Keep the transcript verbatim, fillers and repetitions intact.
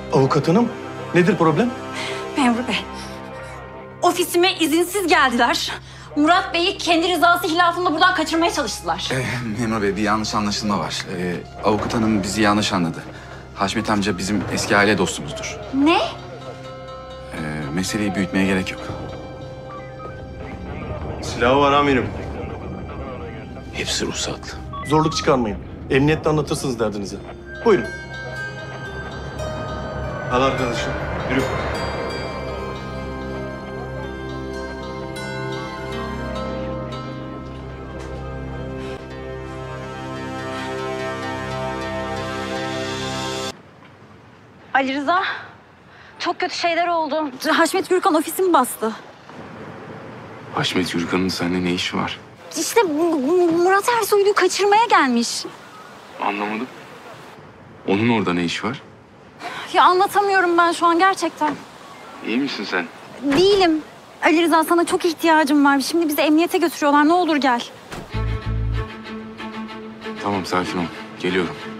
Avukat hanım, nedir problem? Memur Bey, ofisime izinsiz geldiler. Murat Bey'i kendi rızası hilafında buradan kaçırmaya çalıştılar. Ee, Memur Bey, bir yanlış anlaşılma var. Ee, avukat hanım bizi yanlış anladı. Haşmet amca bizim eski aile dostumuzdur. Ne? Ee, meseleyi büyütmeye gerek yok. Silahı var amirim. Hepsi ruhsatlı. Zorluk çıkarmayın. Emniyette anlatırsınız derdinizi. Buyurun. Al arkadaşım, yürü. Ali Rıza, çok kötü şeyler oldu. Haşmet Gürkan ofisimi bastı. Haşmet Gürkan'ın seninle ne işi var? İşte bu- bu Murat Ersoy'u kaçırmaya gelmiş. Anlamadım. Onun orada ne işi var? Ya anlatamıyorum ben şu an gerçekten. İyi misin sen? Değilim. Ali Rıza, sana çok ihtiyacım var. Şimdi bizi emniyete götürüyorlar. Ne olur gel. Tamam, sakin ol. Geliyorum.